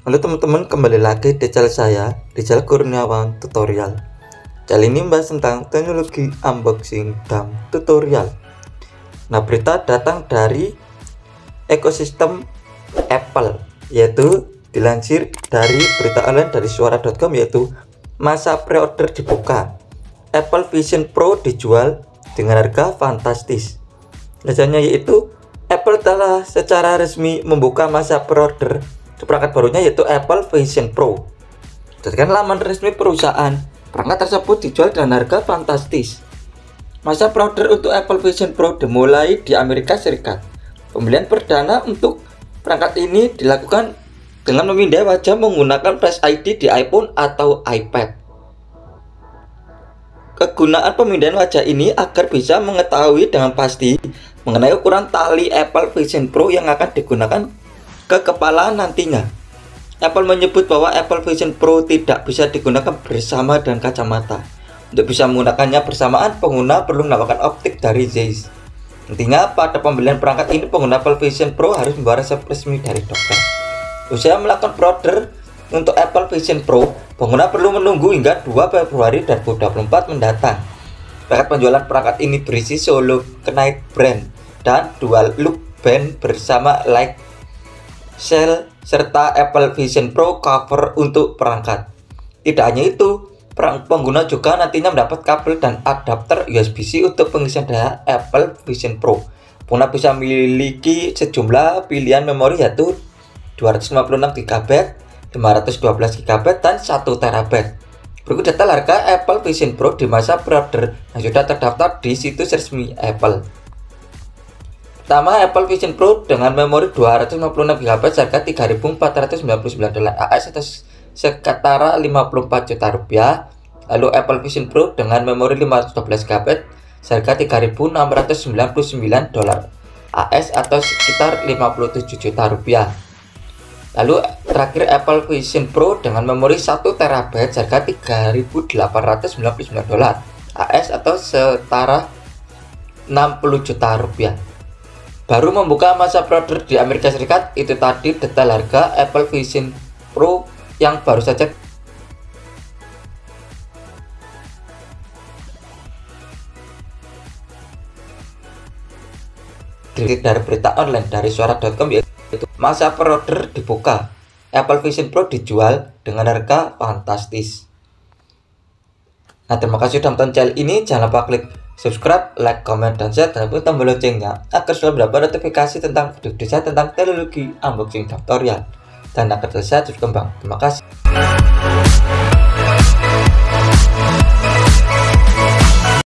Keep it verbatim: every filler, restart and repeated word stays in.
Halo teman-teman, kembali lagi di channel saya, di channel Kurniawan Tutorial. Channel ini membahas tentang teknologi unboxing dan tutorial. Nah, berita datang dari ekosistem Apple, yaitu dilansir dari berita online dari suara dot com, yaitu masa pre-order dibuka. Apple Vision Pro dijual dengan harga fantastis. Rasanya yaitu Apple telah secara resmi membuka masa pre-order perangkat barunya, yaitu Apple Vision Pro. Berdasarkan laman resmi perusahaan, perangkat tersebut dijual dengan harga fantastis. Masa pre-order untuk Apple Vision Pro dimulai di Amerika Serikat. Pembelian perdana untuk perangkat ini dilakukan dengan memindai wajah menggunakan Face I D di iPhone atau iPad. Kegunaan pemindaian wajah ini agar bisa mengetahui dengan pasti mengenai ukuran tali Apple Vision Pro yang akan digunakan ke kepala nantinya. Apple menyebut bahwa Apple Vision Pro tidak bisa digunakan bersama dengan kacamata. Untuk bisa menggunakannya bersamaan, pengguna perlu mendapatkan optik dari Zeiss. Intinya, pada pembelian perangkat ini, pengguna Apple Vision Pro harus membawa resep resmi dari dokter. Usai melakukan pre-order untuk Apple Vision Pro, pengguna perlu menunggu hingga dua Februari dua ribu dua puluh empat mendatang. Perangkat penjualan perangkat ini berisi solo Knight brand dan dual look band bersama light shell serta Apple Vision Pro cover untuk perangkat. Tidak hanya itu, pengguna juga nantinya mendapat kabel dan adapter U S B C untuk pengisian daya Apple Vision Pro. Pengguna bisa memiliki sejumlah pilihan memori, yaitu dua ratus lima puluh enam giga byte, lima ratus dua belas giga byte, dan satu terabyte. Berikut detail harga Apple Vision Pro di masa pre-order yang sudah terdaftar di situs resmi Apple. Pertama, Apple Vision Pro dengan memori dua ratus lima puluh enam giga byte seharga tiga ribu empat ratus sembilan puluh sembilan dolar A S atau setara lima puluh empat juta rupiah. Lalu Apple Vision Pro dengan memori lima ratus dua belas giga byte seharga tiga ribu enam ratus sembilan puluh sembilan dolar A S atau sekitar lima puluh tujuh juta rupiah. Lalu terakhir Apple Vision Pro dengan memori satu terabyte seharga tiga ribu delapan ratus sembilan puluh sembilan dolar A S atau setara enam puluh juta rupiah. Baru membuka masa pre-order di Amerika Serikat. Itu tadi detail harga Apple Vision Pro yang baru saja dari berita online dari suara dot com, yaitu masa pre-order dibuka. Apple Vision Pro dijual dengan harga fantastis. Nah, terima kasih sudah menonton channel ini. Jangan lupa klik subscribe, like, comment, dan share, dan tombol loncengnya agar selalu mendapat notifikasi tentang video-video saya tentang teknologi unboxing tutorial dan agar terus saya terus berkembang. Terima kasih.